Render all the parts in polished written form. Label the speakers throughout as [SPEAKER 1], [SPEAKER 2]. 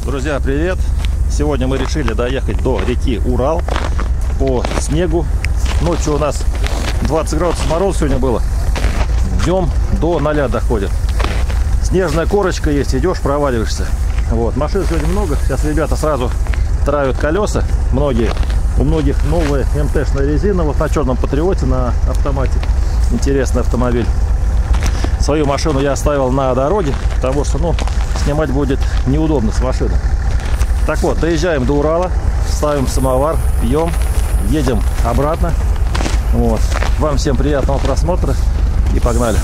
[SPEAKER 1] Друзья, привет! Сегодня мы решили доехать до реки Урал по снегу. Ночью у нас 20 градусов мороз сегодня было. Днем до 0 доходит. Снежная корочка есть, идешь, проваливаешься. Вот. Машин сегодня много. Сейчас ребята сразу травят колеса. У многих новая МТ-шная резина. Вот на черном Патриоте, на автомате. Интересный автомобиль. Свою машину я оставил на дороге, потому что, снимать будет неудобно с машины. Так вот, доезжаем до Урала, ставим самовар, пьем, едем обратно. Вот. Вам всем приятного просмотра и погнали.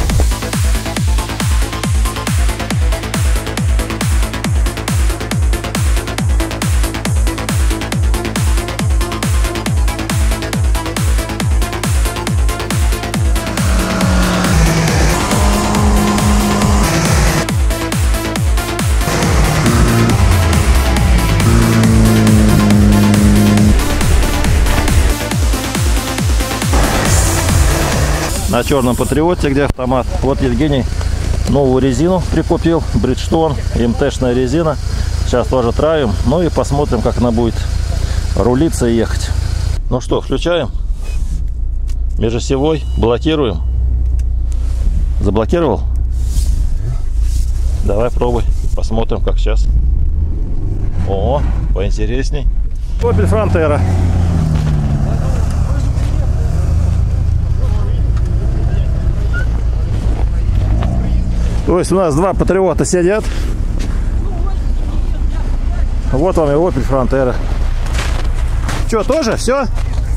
[SPEAKER 1] На черном Патриоте, где автомат. Вот Евгений новую резину прикупил, Bridgestone, МТ-шная резина. Сейчас тоже травим, и посмотрим, как она будет рулиться и ехать. Ну что, включаем. Межосевой, блокируем. Заблокировал? Давай пробуй, посмотрим, как сейчас. О, поинтересней. Opel Frontera. То есть у нас два Патриота сидят. Вот вам и Opel Frontera. Что, тоже? Все?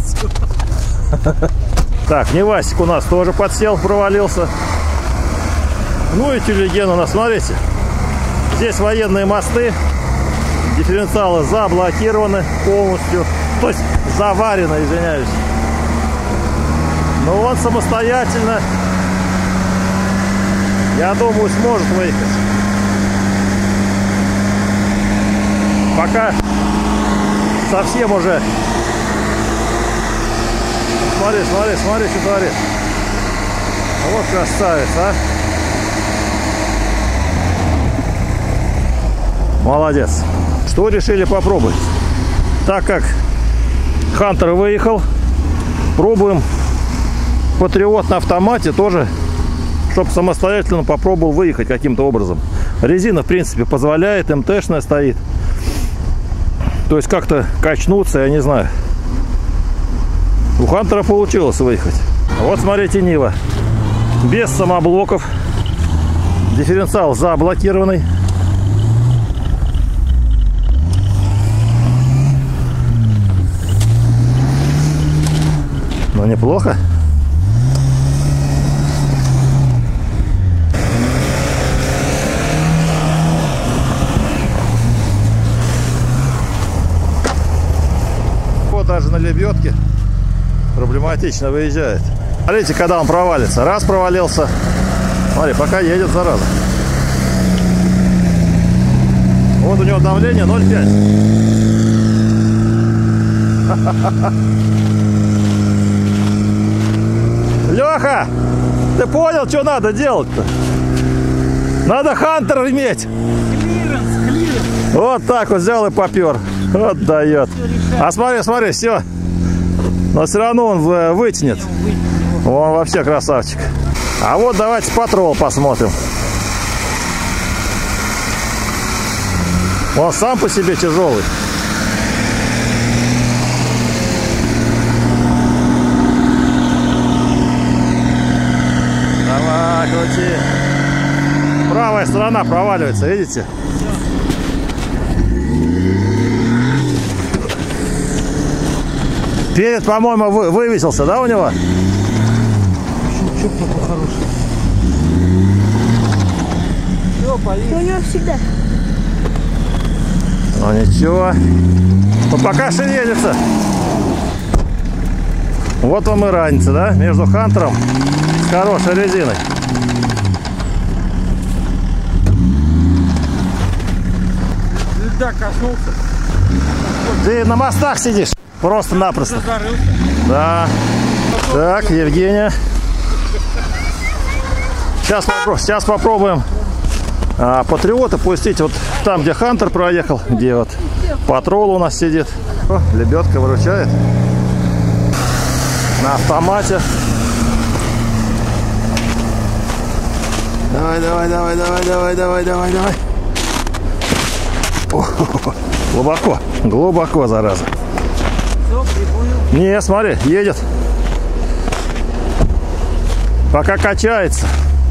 [SPEAKER 1] Так, Невасик у нас тоже подсел, провалился. Ну и Тюлеген у нас, смотрите. Здесь военные мосты. Дифференциалы заблокированы полностью. То есть заварены, извиняюсь. Но он самостоятельно, я думаю, сможет выехать. Пока совсем уже. Смотри, что творит. Вот красавец, а. Молодец. Что решили попробовать? Так как Хантер выехал, пробуем Патриот на автомате тоже, чтобы самостоятельно попробовал выехать каким-то образом. Резина, в принципе, позволяет, МТ-шная стоит. То есть как-то качнуться, я не знаю. У Хантера получилось выехать. Вот смотрите, Нива. Без самоблоков. Дифференциал заблокированный. Но неплохо. Даже на лебедке проблематично выезжает. Смотрите, когда он провалится. Раз провалился. Смотри, пока едет, зараза. Вот у него давление 0,5. Леха, ты понял, что надо делать-то? Надо Хантер иметь. Клиренс. Вот так вот взял и попер. Вот дает. А смотри, все. Но все равно он вытянет. Он вообще красавчик. А вот давайте патрол посмотрим. Он сам по себе тяжелый. Давай, крути. Правая сторона проваливается, видите? Перед, по-моему, вывесился, да, у него? Щупка по-хорошему. У него всегда. Ну ничего. Ну пока шевелится. Вот вам и разница, да? Между Хантером с хорошей резиной. Льда коснулся. Ты на мостах сидишь. Просто-напросто. Да. Так, Евгения. Сейчас попробуем А патриота пустить вот там, где Хантер проехал, где вот патрол у нас сидит. О, лебедка выручает. На автомате. Давай, давай, давай, давай, давай, давай, давай, давай. Глубоко, глубоко, зараза. Не, смотри, едет. Пока качается.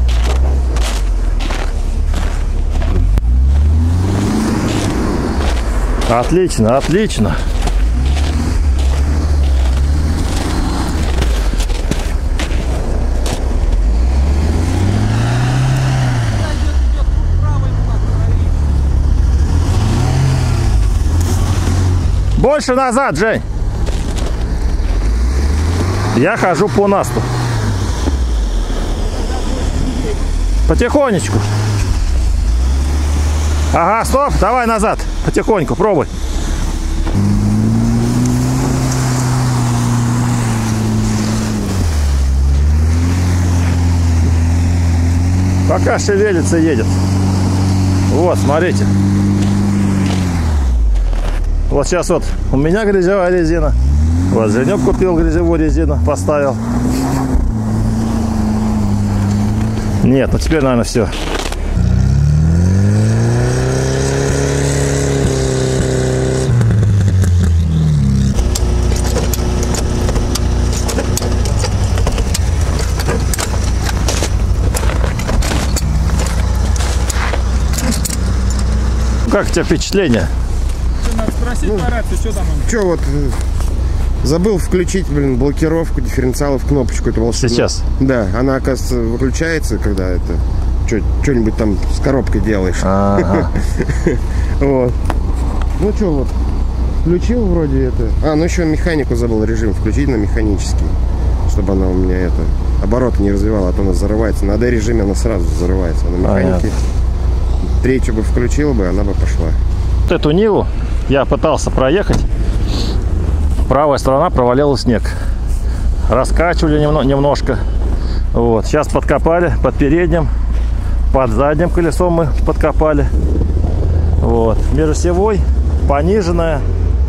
[SPEAKER 1] Отлично, отлично. Больше назад, Жень. Я хожу по насту. Потихонечку. Ага, стоп, давай назад. Потихоньку, пробуй. Пока шевелится, едет. Вот, смотрите. Вот сейчас вот у меня грязевая резина. Вот Женек купил грязевую резину, поставил. Нет, ну теперь, наверное, все. Как у тебя впечатление?
[SPEAKER 2] Надо спросить по рации, что там он?
[SPEAKER 3] Че вот, забыл включить, блокировку дифференциалов, кнопочку эту волшебную.
[SPEAKER 1] Сейчас?
[SPEAKER 3] Да, она, оказывается, выключается, когда это что-нибудь там с коробкой делаешь.
[SPEAKER 1] Ага.
[SPEAKER 3] Вот. Ну что, вот, включил вроде это. А, ну еще механику забыл режим включить на механический, чтобы она у меня это, обороты не развивала, а то она зарывается. На D-режиме она сразу зарывается, а на механике. Третью бы включил бы, она бы пошла.
[SPEAKER 1] Вот эту Ниву я пытался проехать. Правая сторона провалила снег. Раскачивали немножко. Вот. Сейчас подкопали под передним. Под задним колесом мы подкопали. Вот. Межосевой пониженная.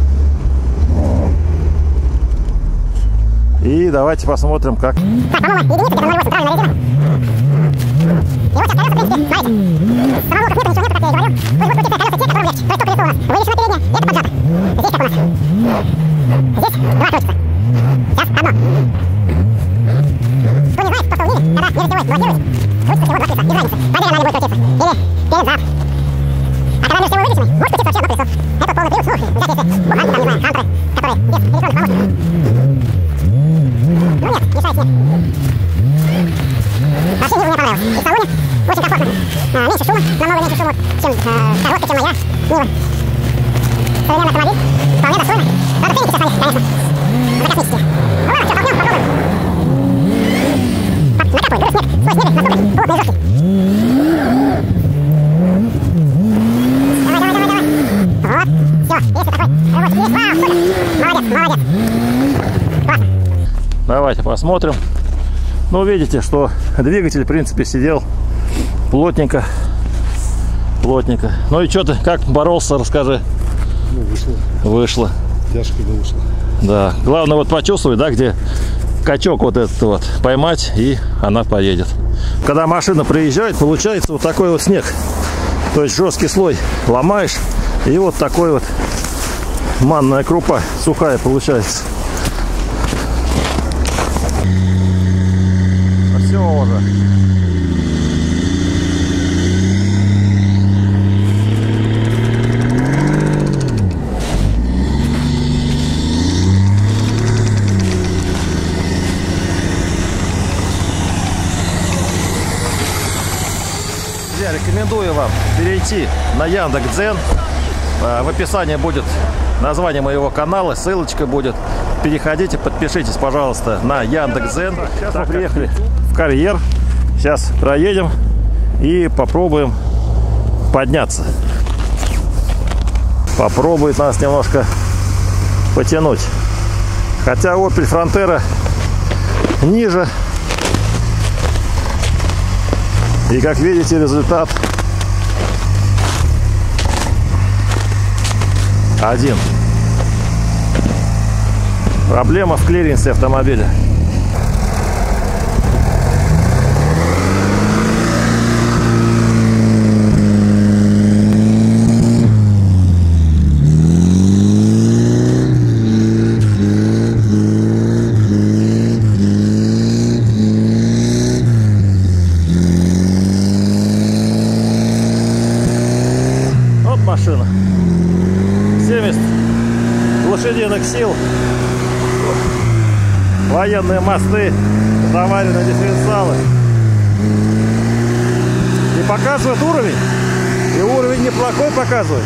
[SPEAKER 1] И давайте посмотрим, как.
[SPEAKER 4] Меньше шума, намного меньше шума, чем коробка, чем моя Нива. Современный автомобиль, вполне достойно. Надо ценники сейчас налить, конечно. За космические. Ну ладно, что, толкнем, попробуем. Накапывай, груз снег, свой снег, наступный, плотный, жесткий. Давай, давай, давай, давай. Вот, все, есть такой рывок есть. Вау, супер, молодец, молодец. Классно.
[SPEAKER 1] Давайте посмотрим. Ну, видите, что двигатель, в принципе, сидел плотненько. Плотненько. Ну и что ты, как боролся, расскажи.
[SPEAKER 3] Ну, вышло.
[SPEAKER 1] Вышло.
[SPEAKER 3] Тяжко, да, вышло.
[SPEAKER 1] Да. Главное вот почувствовать, да, где качок вот этот вот поймать, и она поедет. Когда машина приезжает, получается вот такой вот снег. То есть жесткий слой ломаешь, и вот такой вот манная крупа сухая получается. Все уже. Я рекомендую вам перейти на Яндекс.Дзен. В описании будет название моего канала, ссылочка будет. Переходите, подпишитесь, пожалуйста, на Яндекс.Дзен. Сейчас мы приехали в карьер. Сейчас проедем и попробуем подняться. Попробует нас немножко потянуть. Хотя Opel Frontera ниже. И как видите, результат Один. Проблема в клиренсе автомобиля. Вот машина. 70 лошадиных сил. Военные мосты, заваренные дифференциалы. И показывает уровень. И уровень неплохой показывает.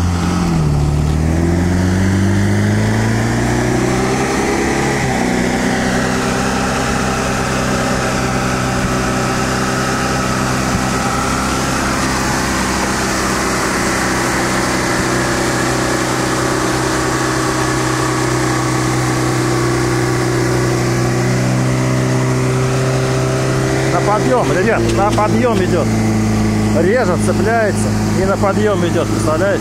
[SPEAKER 1] Подъем, ребят, на подъем идет. Режет, цепляется и на подъем идет, представляете?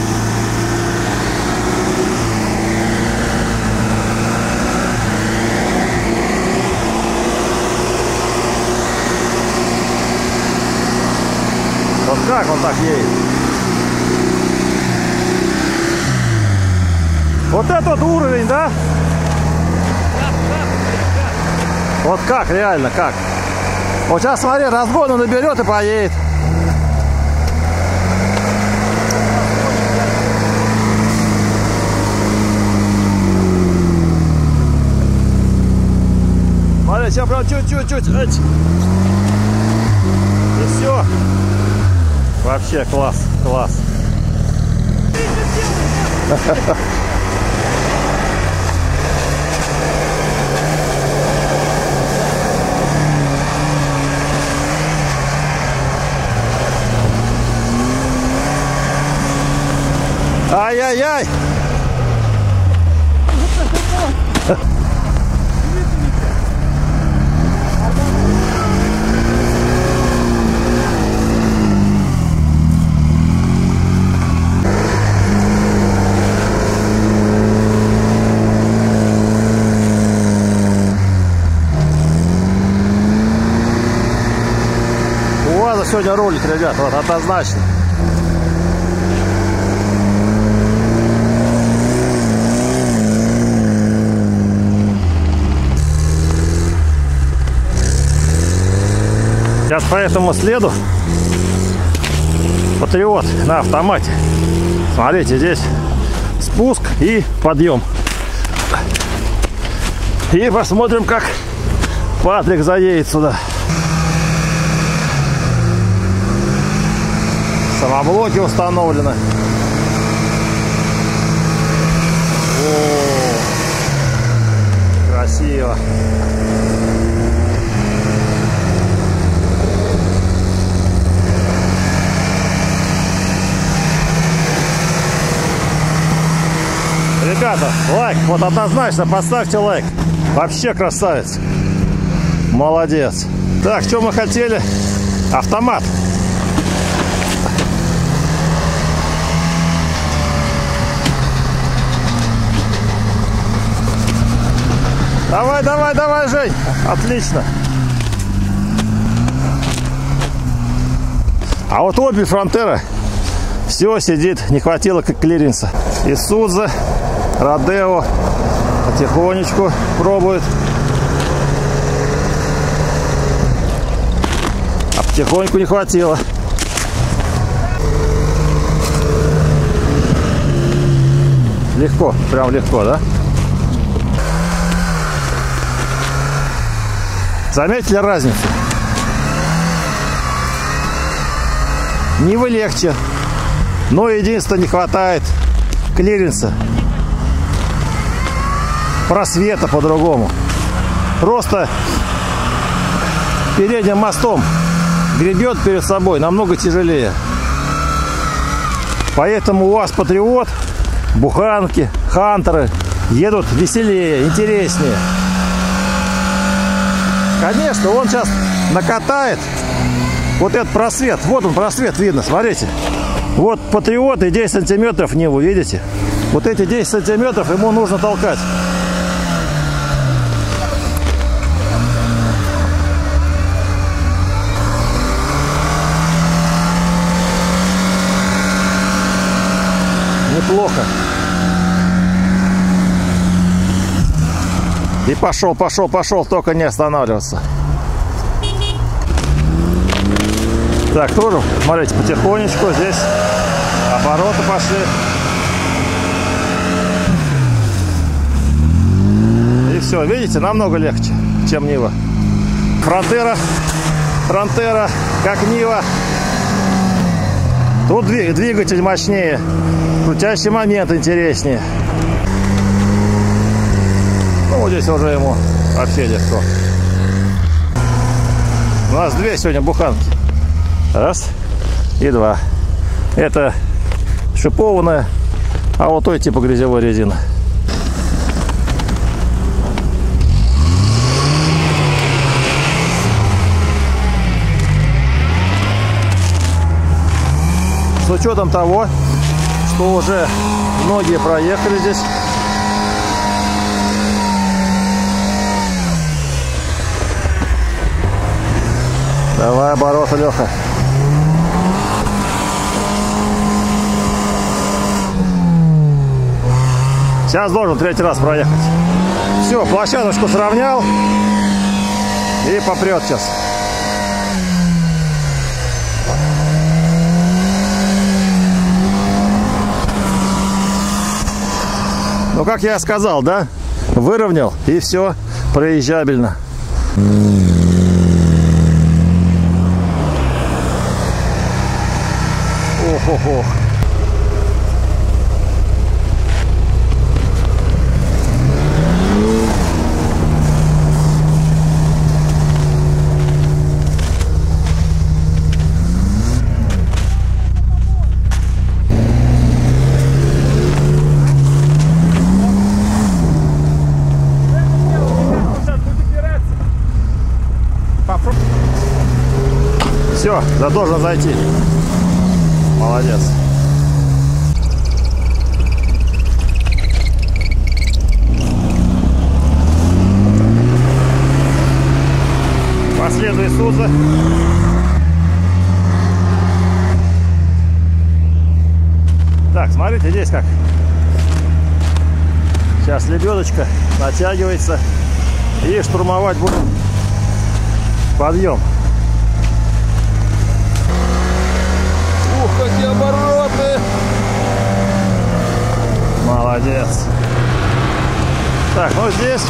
[SPEAKER 1] Вот как он так едет? Вот это вот уровень, да? Вот как, реально, как? Вот сейчас, смотри, разгону наберет и поедет. Смотри, сейчас прям чуть-чуть. И все. Вообще класс, класс. Ай-яй-яй! У УАЗа сегодня рулит, ребят, вот однозначно. Сейчас по этому следу Патриот на автомате. Смотрите, здесь спуск и подъем. И посмотрим, как Патрик заедет сюда. Самоблоки установлены. О, красиво. Ребята, лайк, вот однозначно поставьте лайк. Вообще красавец. Молодец. Так, что мы хотели? Автомат. Давай, давай, давай, Жень. Отлично. А вот обе Фронтера. Все сидит, не хватило как клиренса. Исудза, Родео потихонечку пробует. А потихоньку не хватило. Легко, прям легко, да? Заметили разницу? Нивы легче, но единственное, не хватает клиренса, просвета по-другому. Просто передним мостом гребет перед собой намного тяжелее. Поэтому у вас Патриот, Буханки, Хантеры едут веселее, интереснее. Конечно, он сейчас накатает вот этот просвет. Вот он, просвет видно, смотрите. Вот Патриот и 10 сантиметров Ниву, видите? Вот эти 10 сантиметров ему нужно толкать. Неплохо. И пошел, только не останавливаться. Так, тоже, смотрите, потихонечку здесь обороты пошли. И все, видите, намного легче, чем Нива. Фронтера, как Нива. Тут двигатель мощнее, крутящий момент интереснее. Ну, вот здесь уже ему вообще легко. У нас две сегодня буханки. Раз и два. Это шипованная, а вот той типа грязевой резина. С учетом того, что уже многие проехали здесь. Давай обороты, Леха. Сейчас должен третий раз проехать. Все, площадочку сравнял. И попрет сейчас. Ну, как я сказал, да? Выровнял, и все, проезжабельно. Ох-ох-ох. Все, да, должен зайти. Молодец. Последует Суза. Так, смотрите, здесь как. Сейчас лебедочка натягивается. И штурмовать будем подъем. Ух, какие обороты! Молодец. Так, ну здесь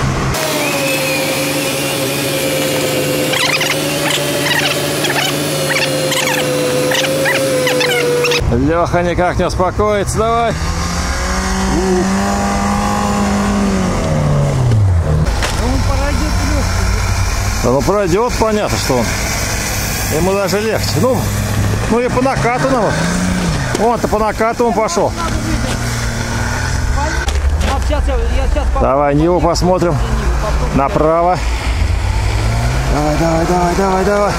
[SPEAKER 1] Леха никак не успокоится. Давай. Ну пройдет, понятно, что он. Ему даже легче. Ну и по накатанному. Он-то по накатанному пошел. Давай Ниву посмотрим. Направо. Давай.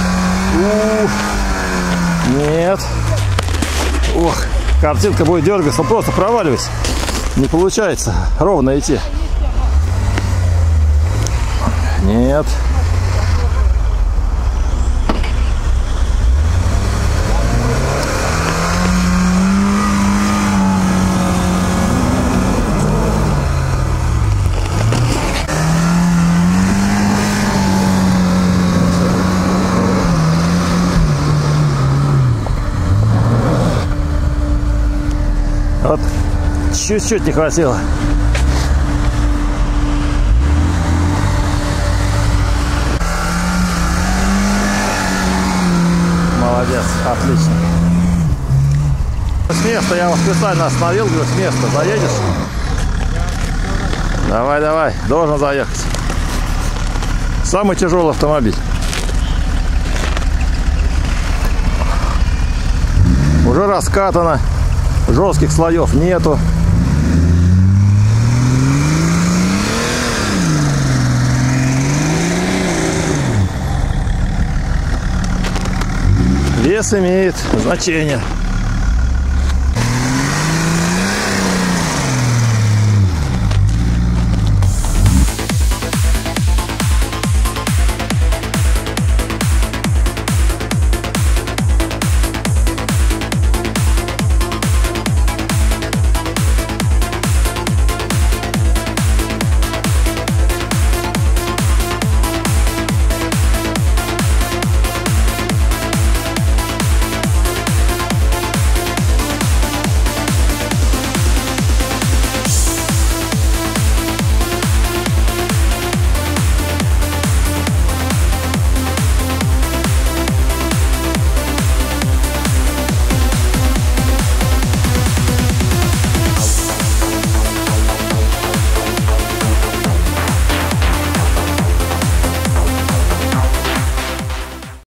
[SPEAKER 1] Нет. Ох, картинка будет дергаться, просто проваливайся. Не получается ровно идти. Нет. Вот чуть-чуть не хватило. Молодец, отлично. С места я вас специально остановил, говорю, с места заедешь? Давай, должен заехать. Самый тяжелый автомобиль. Уже раскатано. Жестких слоев нету. Вес имеет значение.